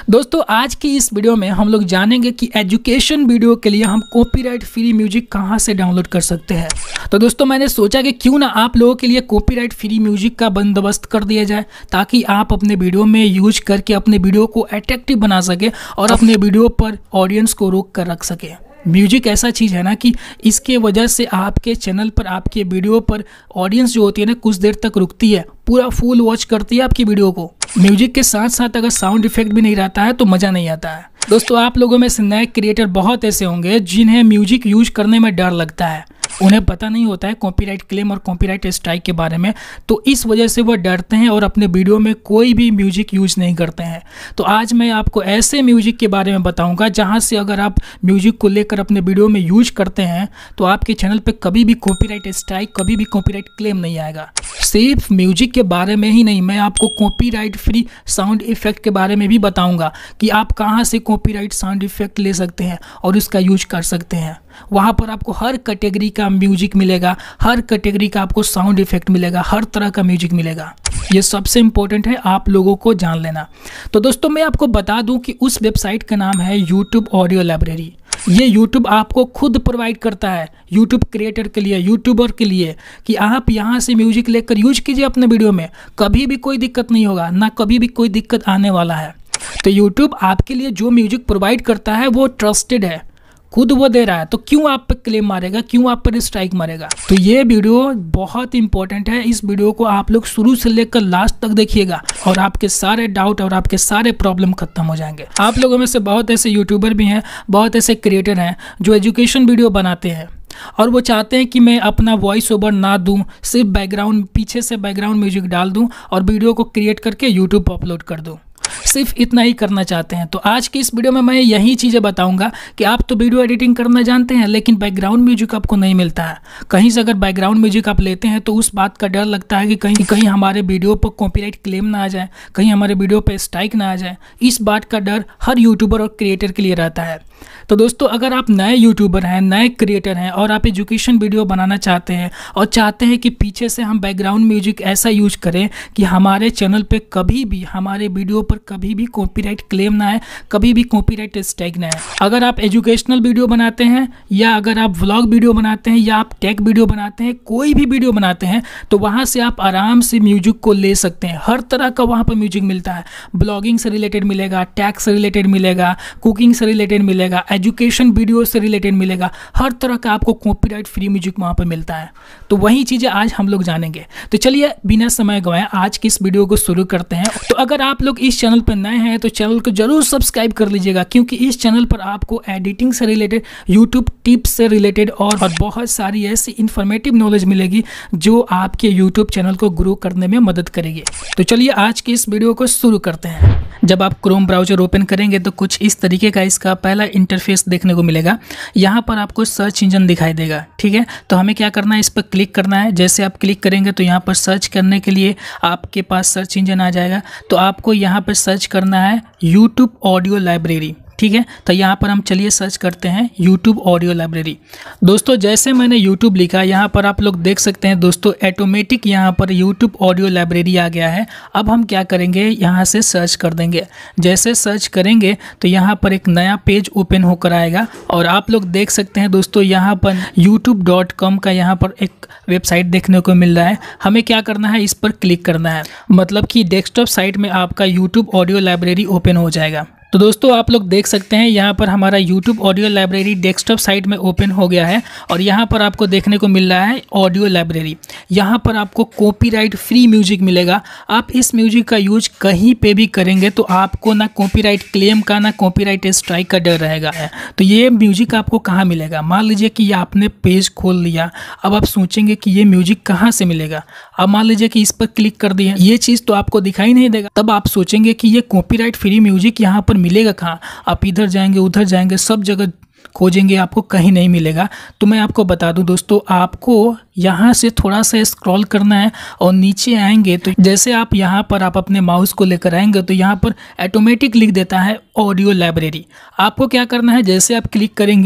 दोस्तों आज की इस वीडियो में हम लोग जानेंगे कि एजुकेशन वीडियो के लिए हम कॉपीराइट फ्री म्यूजिक कहां से डाउनलोड कर सकते हैं। तो दोस्तों मैंने सोचा कि क्यों ना आप लोगों के लिए कॉपीराइट फ्री म्यूजिक का बंदोबस्त कर दिया जाए ताकि आप अपने वीडियो में यूज करके अपने वीडियो को अट्रैक्टिव बना सके और अपने वीडियो पर ऑडियंस को रोक कर रख सके। म्यूजिक ऐसा चीज़ है ना कि इसके वजह से आपके चैनल पर आपके वीडियो पर ऑडियंस जो होती है ना कुछ देर तक रुकती है, पूरा फुल वॉच करती है आपकी वीडियो को। म्यूजिक के साथ साथ अगर साउंड इफेक्ट भी नहीं रहता है तो मज़ा नहीं आता है। दोस्तों आप लोगों में से नए क्रिएटर बहुत ऐसे होंगे जिन्हें म्यूजिक यूज करने में डर लगता है, उन्हें पता नहीं होता है कॉपीराइट क्लेम और कॉपीराइट स्ट्राइक के बारे में, तो इस वजह से वो डरते हैं और अपने वीडियो में कोई भी म्यूजिक यूज नहीं करते हैं। तो आज मैं आपको ऐसे म्यूजिक के बारे में बताऊंगा जहां से अगर आप म्यूजिक को लेकर अपने वीडियो में यूज करते हैं तो आपके चैनल पे कभी भी कॉपीराइट स्ट्राइक, कभी भी कॉपीराइट क्लेम नहीं आएगा। सिर्फ म्यूजिक के बारे में ही नहीं, मैं आपको कॉपीराइट फ्री साउंड इफेक्ट के बारे में भी बताऊंगा कि आप कहां से कॉपीराइट साउंड इफेक्ट ले सकते हैं और उसका यूज कर सकते हैं। वहाँ पर आपको हर कैटेगरी का म्यूजिक मिलेगा, हर कैटेगरी का आपको साउंड इफेक्ट मिलेगा, हर तरह का म्यूजिक मिलेगा। ये सबसे इम्पोर्टेंट है आप लोगों को जान लेना। तो दोस्तों मैं आपको बता दूं कि उस वेबसाइट का नाम है यूट्यूब ऑडियो लाइब्रेरी। ये यूट्यूब आपको खुद प्रोवाइड करता है यूट्यूब क्रिएटर के लिए, यूट्यूबर के लिए, कि आप यहाँ से म्यूजिक लेकर यूज कीजिए अपने वीडियो में, कभी भी कोई दिक्कत नहीं होगा, ना कभी भी कोई दिक्कत आने वाला है। तो यूट्यूब आपके लिए जो म्यूजिक प्रोवाइड करता है वो ट्रस्टेड है, खुद वो दे रहा है, तो क्यों आप पर क्लेम मारेगा, क्यों आप पर स्ट्राइक मारेगा। तो ये वीडियो बहुत इंपॉर्टेंट है, इस वीडियो को आप लोग शुरू से लेकर लास्ट तक देखिएगा और आपके सारे डाउट और आपके सारे प्रॉब्लम खत्म हो जाएंगे। आप लोगों में से बहुत ऐसे यूट्यूबर भी हैं, बहुत ऐसे क्रिएटर हैं जो एजुकेशन वीडियो बनाते हैं और वो चाहते हैं कि मैं अपना वॉइस ओवर ना दूं, सिर्फ बैकग्राउंड, पीछे से बैकग्राउंड म्यूजिक डाल दूं और वीडियो को क्रिएट करके यूट्यूब पर अपलोड कर दूं, सिर्फ इतना ही करना चाहते हैं। तो आज की इस वीडियो में मैं यही चीज़ें बताऊंगा कि आप तो वीडियो एडिटिंग करना जानते हैं लेकिन बैकग्राउंड म्यूजिक आपको नहीं मिलता है। कहीं से अगर बैकग्राउंड म्यूजिक आप लेते हैं तो उस बात का डर लगता है कि कहीं हमारे वीडियो पर कॉपीराइट क्लेम ना आ जाए, कहीं हमारे वीडियो पर स्ट्राइक ना आ जाए। इस बात का डर हर यूट्यूबर और क्रिएटर के लिए रहता है। तो दोस्तों अगर आप नए यूट्यूबर हैं, नए क्रिएटर हैं और आप एजुकेशन वीडियो बनाना चाहते हैं और चाहते हैं कि पीछे से हम बैकग्राउंड म्यूजिक ऐसा यूज करें कि हमारे चैनल पे कभी भी, हमारे वीडियो पर कभी भी कॉपीराइट क्लेम ना आए, कभी भी कॉपीराइट स्ट्राइक ना आए। अगर आप एजुकेशनल वीडियो बनाते हैं या अगर आप व्लॉग वीडियो बनाते हैं या आप टेक वीडियो बनाते हैं, कोई भी वीडियो बनाते हैं तो वहाँ से आप आराम से म्यूजिक को ले सकते हैं। हर तरह का वहाँ पर म्यूजिक मिलता है, ब्लॉगिंग से रिलेटेड मिलेगा, टैक्स से रिलेटेड मिलेगा, कुकिंग से रिलेटेड मिलेगा, एजुकेशन वीडियो से रिलेटेड मिलेगा, हर तरह का आपको कॉपीराइट फ्री म्यूजिक वहाँ पर मिलता है। तो वही चीज़ें आज हम लोग जानेंगे। तो चलिए बिना समय गवाए आज की इस वीडियो को शुरू करते हैं। तो अगर आप लोग इस चैनल पर नए हैं तो चैनल को जरूर सब्सक्राइब कर लीजिएगा क्योंकि इस चैनल पर आपको एडिटिंग से रिलेटेड, यूट्यूब टिप्स से रिलेटेड और बहुत सारी ऐसी इंफॉर्मेटिव नॉलेज मिलेगी जो आपके यूट्यूब चैनल को ग्रो करने में मदद करेगी। तो चलिए आज की इस वीडियो को शुरू करते हैं। जब आप क्रोम ब्राउजर ओपन करेंगे तो कुछ इस तरीके का इसका पहला इंटरफेस देखने को मिलेगा। यहाँ पर आपको सर्च इंजन दिखाई देगा, ठीक है। तो हमें क्या करना है, इस पर क्लिक करना है। जैसे आप क्लिक करेंगे तो यहाँ पर सर्च करने के लिए आपके पास सर्च इंजन आ जाएगा। तो आपको यहाँ पर सर्च करना है यूट्यूब ऑडियो लाइब्रेरी, ठीक है। तो यहाँ पर हम चलिए सर्च करते हैं यूट्यूब ऑडियो लाइब्रेरी। दोस्तों जैसे मैंने यूट्यूब लिखा, यहाँ पर आप लोग देख सकते हैं दोस्तों ऑटोमेटिक यहाँ पर यूट्यूब ऑडियो लाइब्रेरी आ गया है। अब हम क्या करेंगे, यहाँ से सर्च कर देंगे। जैसे सर्च करेंगे तो यहाँ पर एक नया पेज ओपन होकर आएगा और आप लोग देख सकते हैं दोस्तों यहाँ पर youtube.com का यहाँ पर एक वेबसाइट देखने को मिल रहा है। हमें क्या करना है, इस पर क्लिक करना है, मतलब कि डेस्कटॉप साइट में आपका यूट्यूब ऑडियो लाइब्रेरी ओपन हो जाएगा। तो दोस्तों आप लोग देख सकते हैं यहाँ पर हमारा YouTube audio library desktop site में ओपन हो गया है और यहाँ पर आपको देखने को मिल रहा है ऑडियो लाइब्रेरी। यहाँ पर आपको कॉपीराइट फ्री म्यूजिक मिलेगा। आप इस म्यूजिक का यूज कहीं पे भी करेंगे तो आपको ना कॉपीराइट क्लेम का, ना कॉपीराइट स्ट्राइक का डर रहेगा। तो ये म्यूजिक आपको कहाँ मिलेगा, मान लीजिए कि आपने पेज खोल लिया, अब आप सोचेंगे कि ये म्यूजिक कहाँ से मिलेगा। अब मान लीजिए कि इस पर क्लिक कर दिया, ये चीज़ तो आपको दिखाई नहीं देगा। तब आप सोचेंगे कि ये कॉपीराइट फ्री म्यूजिक यहाँ पर मिलेगा कहाँ। आप इधर जाएंगे, उधर जाएंगे, सब जगह खोजेंगे, आपको कहीं नहीं मिलेगा। तो मैं आपको बता दूं दोस्तों, आपको यहाँ से थोड़ा सा स्क्रॉल करना है और नीचे आएंगे तो जैसे आप यहाँ पर आप अपने माउस को लेकर आएंगे तो यहाँ पर ऑटोमेटिक लिख देता है ऑडियो लाइब्रेरी। आपको क्या करना है, जैसे आप क्लिक करेंगे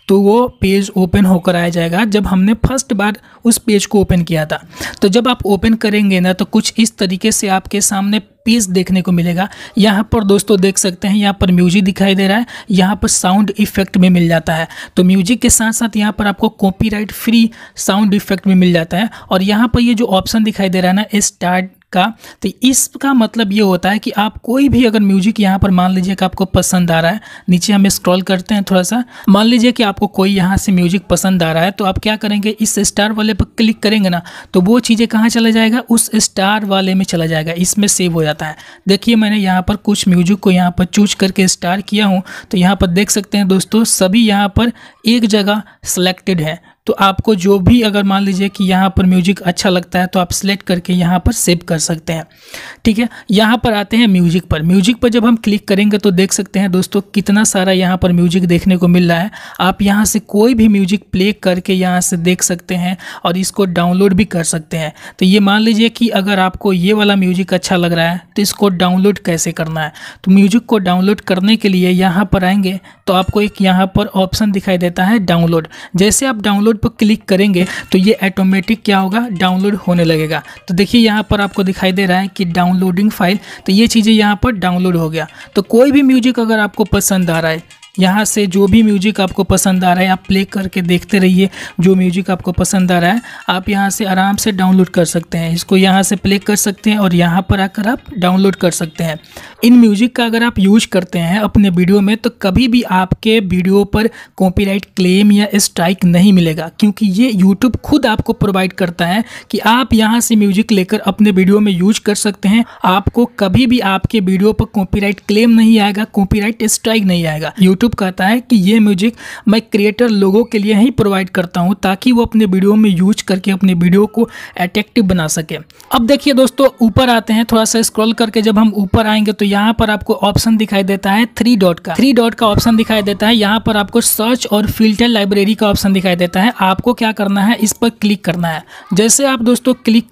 तो वो पेज ओपन होकर आ जाएगा जब हमने फर्स्ट बार उस पेज को ओपन किया था। तो जब आप ओपन करेंगे ना तो कुछ इस तरीके से आपके सामने पेज देखने को मिलेगा। यहाँ पर दोस्तों देख सकते हैं, यहाँ पर म्यूजिक दिखाई दे रहा है, यहाँ पर साउंड इफेक्ट में मिल जाता है। तो म्यूजिक के साथ साथ यहाँ पर आपको कॉपीराइट फ्री साउंड इफेक्ट में मिल जाता है। और यहाँ पर ये जो ऑप्शन दिखाई दे रहा है ना स्टार्ट का, तो इसका मतलब ये होता है कि आप कोई भी अगर म्यूजिक यहाँ पर मान लीजिए कि आपको पसंद आ रहा है, नीचे हम स्क्रॉल करते हैं थोड़ा सा, मान लीजिए कि आपको कोई यहाँ से म्यूजिक पसंद आ रहा है, तो आप क्या करेंगे, इस स्टार वाले पर क्लिक करेंगे ना तो वो चीज़ें कहाँ चला जाएगा, उस स्टार वाले में चला जाएगा, इसमें सेव हो जाता है। देखिए मैंने यहाँ पर कुछ म्यूजिक को यहाँ पर चूज करके स्टार किया हूँ, तो यहाँ पर देख सकते हैं दोस्तों सभी यहाँ पर एक जगह सिलेक्टेड है। तो आपको जो भी अगर मान लीजिए कि यहाँ पर म्यूजिक अच्छा लगता है तो आप सिलेक्ट करके यहाँ पर सेव कर सकते हैं। ठीक है, यहाँ पर आते हैं म्यूजिक पर। म्यूजिक पर जब हम क्लिक करेंगे तो देख सकते हैं दोस्तों कितना सारा यहाँ पर म्यूजिक देखने को मिल रहा है। आप यहाँ से कोई भी म्यूजिक प्ले करके यहाँ से देख सकते हैं और इसको डाउनलोड भी कर सकते हैं। तो ये मान लीजिए कि अगर आपको ये वाला म्यूजिक अच्छा लग रहा है तो इसको डाउनलोड कैसे करना है। तो म्यूजिक को डाउनलोड करने के लिए यहाँ पर आएंगे तो आपको एक यहाँ पर ऑप्शन दिखाई देता है डाउनलोड। जैसे आप डाउनलोड पर क्लिक करेंगे तो ये ऑटोमेटिक क्या होगा, डाउनलोड होने लगेगा। तो देखिए यहाँ पर आपको दिखाई दे रहा है कि डाउनलोडिंग फाइल, तो ये चीज़ें यहाँ पर डाउनलोड हो गया। तो कोई भी म्यूजिक अगर आपको पसंद आ रहा है, यहाँ से जो भी म्यूजिक आपको पसंद आ रहा है आप प्ले करके देखते रहिए। जो म्यूजिक आपको पसंद आ रहा है आप यहाँ से आराम से डाउनलोड कर सकते हैं। इसको यहाँ से प्ले कर सकते हैं और यहाँ पर आकर आप डाउनलोड कर सकते हैं। इन म्यूजिक का अगर आप यूज करते हैं अपने वीडियो में तो कभी भी आपके वीडियो पर कॉपीराइट क्लेम या स्ट्राइक नहीं मिलेगा, क्योंकि ये यूट्यूब खुद आपको प्रोवाइड करता है कि आप यहाँ से म्यूजिक लेकर अपने वीडियो में यूज कर सकते हैं। आपको कभी भी आपके वीडियो पर कॉपीराइट क्लेम नहीं आएगा, कॉपीराइट स्ट्राइक नहीं आएगा। यूट्यूब कहता है कि ये म्यूजिक मैं क्रिएटर लोगों के लिए ही प्रोवाइड करता हूं ताकि वो अपने वीडियो में यूज करके अपने वीडियो को अट्रैक्टिव बना सके। अब देखिए दोस्तों ऊपर आते हैं, थोड़ा सा स्क्रॉल करके जब हम ऊपर आएंगे तो यहाँ पर आपको ऑप्शन दिखाई देता है थ्री डॉट का ऑप्शन दिखाई देता है। यहाँ पर आपको सर्च और फिल्टर लाइब्रेरी का ऑप्शन दिखाई देता है। आपको क्या करना है, इस पर क्लिक करना है। जैसे आप दोस्तों क्लिक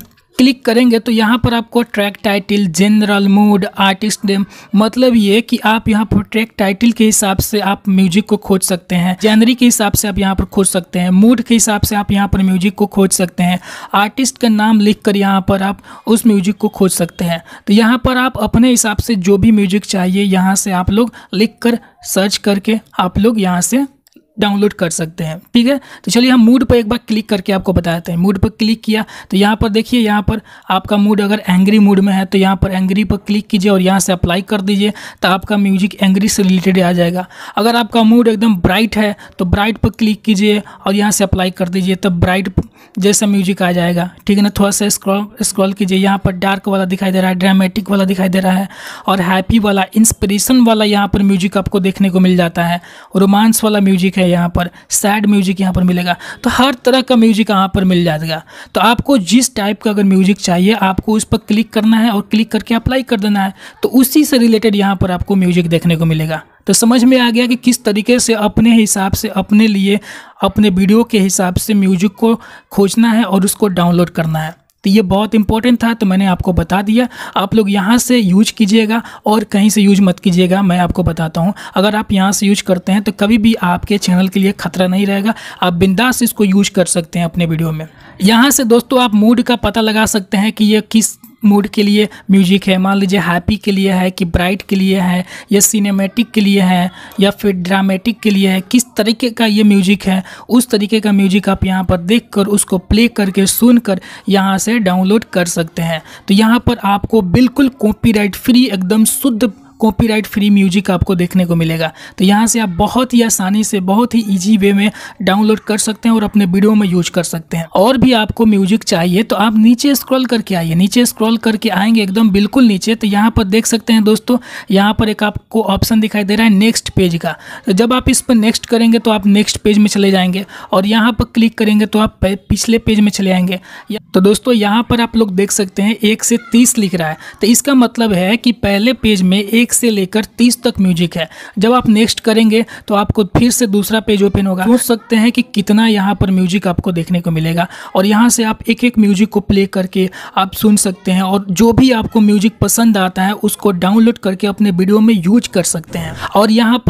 करेंगे तो यहाँ पर आपको track title, general, mood, artist name, मतलब ये कि आप यहाँ पर ट्रैक टाइटल के हिसाब से आप म्यूजिक को खोज सकते हैं, जनरी के हिसाब से आप यहाँ पर खोज सकते हैं, मूड के हिसाब से आप यहाँ पर म्यूजिक को खोज सकते हैं, आर्टिस्ट का नाम लिखकर यहाँ पर आप उस म्यूजिक को खोज सकते हैं। तो यहाँ पर आप अपने हिसाब से जो भी म्यूजिक चाहिए यहाँ से आप लोग लिख कर सर्च करके आप लोग यहाँ से डाउनलोड कर सकते हैं। ठीक है, तो चलिए हम मूड पर एक बार क्लिक करके आपको बताते हैं। मूड पर क्लिक किया तो यहाँ पर देखिए, यहाँ पर आपका मूड अगर एंग्री मूड में है तो यहाँ पर एंग्री पर क्लिक कीजिए और यहाँ से अप्लाई कर दीजिए, तो आपका म्यूजिक एंग्री से रिलेटेड आ जाएगा। अगर आपका मूड एकदम ब्राइट है तो ब्राइट पर क्लिक कीजिए और यहाँ से अप्लाई कर दीजिए, तो ब्राइट जैसा म्यूजिक आ जाएगा। ठीक है ना, थोड़ा सा स्क्रॉल कीजिए, यहाँ पर डार्क वाला दिखाई दे रहा है, ड्रामेटिक वाला दिखाई दे रहा है और हैप्पी वाला, इंस्पिरेशन वाला यहाँ पर म्यूजिक आपको देखने को मिल जाता है। रोमांस वाला म्यूजिक है यहाँ पर, सैड म्यूजिक यहाँ पर मिलेगा। तो हर तरह का म्यूजिक यहाँ पर मिल जाएगा। तो आपको जिस टाइप का अगर म्यूजिक चाहिए आपको उस पर क्लिक करना है और क्लिक करके अप्लाई कर देना है, तो उसी से रिलेटेड यहाँ पर आपको म्यूजिक देखने को मिलेगा। तो समझ में आ गया कि किस तरीके से अपने हिसाब से अपने लिए अपने वीडियो के हिसाब से म्यूजिक को खोजना है और उसको डाउनलोड करना है। तो ये बहुत इंपॉर्टेंट था, तो मैंने आपको बता दिया। आप लोग यहाँ से यूज कीजिएगा और कहीं से यूज मत कीजिएगा। मैं आपको बताता हूँ, अगर आप यहाँ से यूज करते हैं तो कभी भी आपके चैनल के लिए खतरा नहीं रहेगा। आप बिंदास इसको यूज कर सकते हैं अपने वीडियो में। यहाँ से दोस्तों आप मूड का पता लगा सकते हैं कि ये किस मूड के लिए म्यूजिक है। मान लीजिए हैप्पी के लिए है कि ब्राइट के लिए है या सिनेमैटिक के लिए है या फिर ड्रामेटिक के लिए है, किस तरीके का ये म्यूजिक है, उस तरीके का म्यूजिक आप यहाँ पर देखकर उसको प्ले करके सुनकर यहाँ से डाउनलोड कर सकते हैं। तो यहाँ पर आपको बिल्कुल कॉपीराइट फ्री, एकदम शुद्ध कॉपीराइट फ्री म्यूजिक आपको देखने को मिलेगा। तो यहाँ से आप बहुत ही आसानी से, बहुत ही इजी वे में डाउनलोड कर सकते हैं और अपने वीडियो में यूज कर सकते हैं। और भी आपको म्यूजिक चाहिए तो आप नीचे स्क्रॉल करके आइए, नीचे स्क्रॉल करके आएंगे एकदम बिल्कुल नीचे, तो यहाँ पर देख सकते हैं दोस्तों, यहाँ पर एक आपको ऑप्शन दिखाई दे रहा है नेक्स्ट पेज का। तो जब आप इस पर नेक्स्ट करेंगे तो आप नेक्स्ट पेज में चले जाएंगे और यहाँ पर क्लिक करेंगे तो आप पिछले पेज में चले आएंगे। तो दोस्तों यहाँ पर आप लोग देख सकते हैं 1 से 30 लिख रहा है, तो इसका मतलब है कि पहले पेज में 1 से लेकर 30 तक म्यूजिक है। जब आप नेक्स्ट करेंगे तो आपको फिर से दूसरा पेज ओपन होगा। सोच सकते हैं कि कितना यहाँ पर म्यूजिक आपको देखने को मिलेगा और यहाँ से आप एक एक म्यूजिक को प्ले करके आप सुन सकते हैं और जो भी आपको म्यूजिक पसंद आता है उसको डाउनलोड करके अपने वीडियो में यूज कर सकते हैं। और यहाँ पर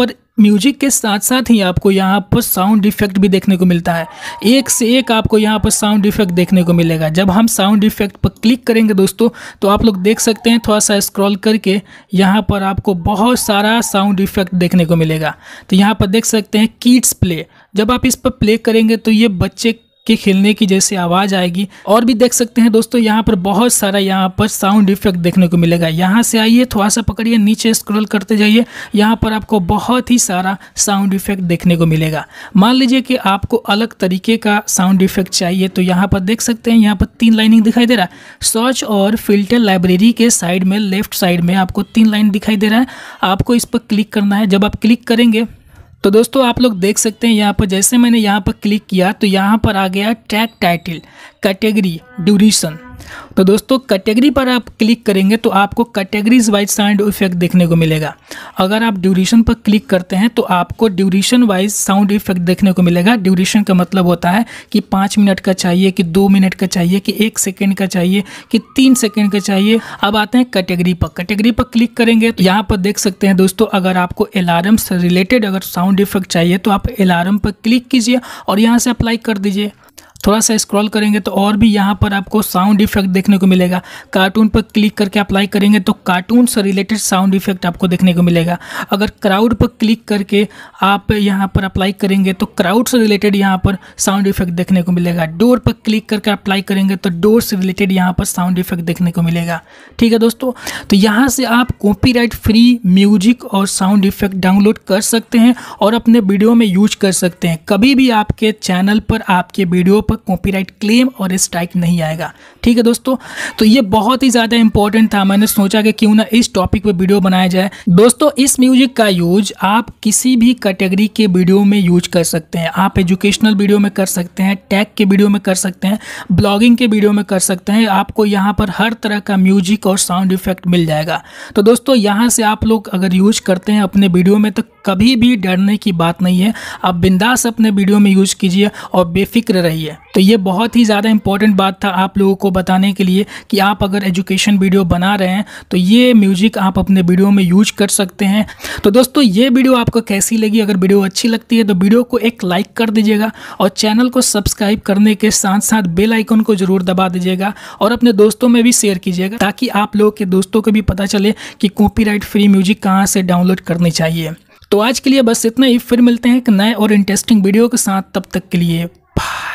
म्यूजिक के साथ साथ ही आपको यहाँ पर साउंड इफेक्ट भी देखने को मिलता है। एक से एक आपको यहाँ पर साउंड इफेक्ट देखने को मिलेगा। जब हम साउंड इफेक्ट पर क्लिक करेंगे दोस्तों तो आप लोग देख सकते हैं, थोड़ा सा स्क्रॉल करके यहाँ पर आपको बहुत सारा साउंड इफेक्ट देखने को मिलेगा। तो यहाँ पर देख सकते हैं किड्स प्ले, जब आप इस पर प्ले करेंगे तो ये बच्चे के खेलने की जैसे आवाज़ आएगी। और भी देख सकते हैं दोस्तों यहाँ पर बहुत सारा यहाँ पर साउंड इफेक्ट देखने को मिलेगा। यहाँ से आइए, थोड़ा सा पकड़िए, नीचे स्क्रॉल करते जाइए, यहाँ पर आपको बहुत ही सारा साउंड इफेक्ट देखने को मिलेगा। मान लीजिए कि आपको अलग तरीके का साउंड इफेक्ट चाहिए तो यहाँ पर देख सकते हैं, यहाँ पर 3 लाइनिंग दिखाई दे रहा है। सर्च और फिल्टर लाइब्रेरी के साइड में लेफ्ट साइड में आपको 3 लाइन दिखाई दे रहा है। आपको इस पर क्लिक करना है। जब आप क्लिक करेंगे तो दोस्तों आप लोग देख सकते हैं यहाँ पर, जैसे मैंने यहाँ पर क्लिक किया तो यहाँ पर आ गया ट्रैक टाइटल, कैटेगरी, ड्यूरेशन। तो दोस्तों कैटेगरी पर आप क्लिक करेंगे तो आपको कैटेगरीज वाइज साउंड इफेक्ट देखने को मिलेगा। अगर आप ड्यूरेशन पर क्लिक करते हैं तो आपको ड्यूरेशन वाइज साउंड इफेक्ट देखने को मिलेगा। ड्यूरेशन का मतलब होता है कि 5 मिनट का चाहिए, कि 2 मिनट का चाहिए, कि 1 सेकेंड का चाहिए, कि 3 सेकेंड का चाहिए। अब आते हैं कैटेगरी पर। कैटेगरी पर क्लिक करेंगे तो यहाँ पर देख सकते हैं दोस्तों, अगर आपको अलार्म से रिलेटेड अगर साउंड इफेक्ट चाहिए तो आप अलार्म पर क्लिक कीजिए और यहाँ से अप्लाई कर दीजिए। थोड़ा सा स्क्रॉल करेंगे तो और भी यहाँ पर आपको साउंड इफेक्ट देखने को मिलेगा। कार्टून पर क्लिक करके अप्लाई करेंगे तो कार्टून से रिलेटेड साउंड इफेक्ट आपको देखने को मिलेगा। अगर क्राउड पर क्लिक करके आप यहाँ पर अप्लाई करेंगे तो क्राउड से रिलेटेड यहाँ पर साउंड इफेक्ट देखने को मिलेगा। डोर पर क्लिक करके अप्लाई करेंगे तो डोर से रिलेटेड यहाँ पर साउंड इफेक्ट देखने को मिलेगा। ठीक है दोस्तों, तो यहाँ से आप कॉपीराइट फ्री म्यूजिक और साउंड इफेक्ट डाउनलोड कर सकते हैं और अपने वीडियो में यूज कर सकते हैं। कभी भी आपके चैनल पर, आपके वीडियो पर कॉपीराइट क्लेम और स्ट्राइक नहीं आएगा। ठीक है दोस्तों, तो ये बहुत ही ज़्यादा इंपॉर्टेंट था। मैंने सोचा कि क्यों ना इस टॉपिक पे वीडियो बनाया जाए। दोस्तों इस म्यूजिक का यूज आप किसी भी कैटेगरी के वीडियो में यूज कर सकते हैं। आप एजुकेशनल वीडियो में कर सकते हैं, टैग के वीडियो में कर सकते हैं, ब्लॉगिंग के वीडियो में कर सकते हैं। आपको यहाँ पर हर तरह का म्यूजिक और साउंड इफेक्ट मिल जाएगा। तो दोस्तों यहाँ से आप लोग अगर यूज करते हैं अपने वीडियो में तो कभी भी डरने की बात नहीं है। आप बिंदास अपने वीडियो में यूज कीजिए और बेफिक्र रहिए। तो ये बहुत ही ज़्यादा इंपॉर्टेंट बात था आप लोगों को बताने के लिए कि आप अगर एजुकेशन वीडियो बना रहे हैं तो ये म्यूजिक आप अपने वीडियो में यूज कर सकते हैं। तो दोस्तों ये वीडियो आपको कैसी लगी? अगर वीडियो अच्छी लगती है तो वीडियो को एक लाइक कर दीजिएगा और चैनल को सब्सक्राइब करने के साथ साथ बेल आइकन को जरूर दबा दीजिएगा और अपने दोस्तों में भी शेयर कीजिएगा ताकि आप लोगों के दोस्तों को भी पता चले कि कॉपीराइट फ्री म्यूजिक कहाँ से डाउनलोड करनी चाहिए। तो आज के लिए बस इतना ही, फिर मिलते हैं एक नए और इंटरेस्टिंग वीडियो के साथ। तब तक के लिए बाय।